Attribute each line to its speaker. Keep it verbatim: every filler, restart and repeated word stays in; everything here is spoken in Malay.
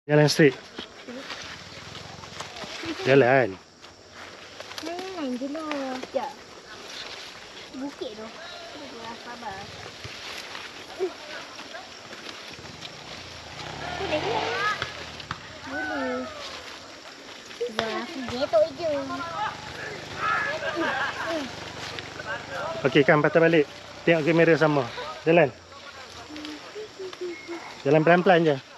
Speaker 1: Jalan straight. Jalan.
Speaker 2: Lain je lah. Ya. Bukit tu. Tengoklah sabar. Boleh ke? Boleh. Jangan aku getok je.
Speaker 1: Okey, kan patah balik. Tengok kamera sama. Jalan. Jalan pelan-pelan je.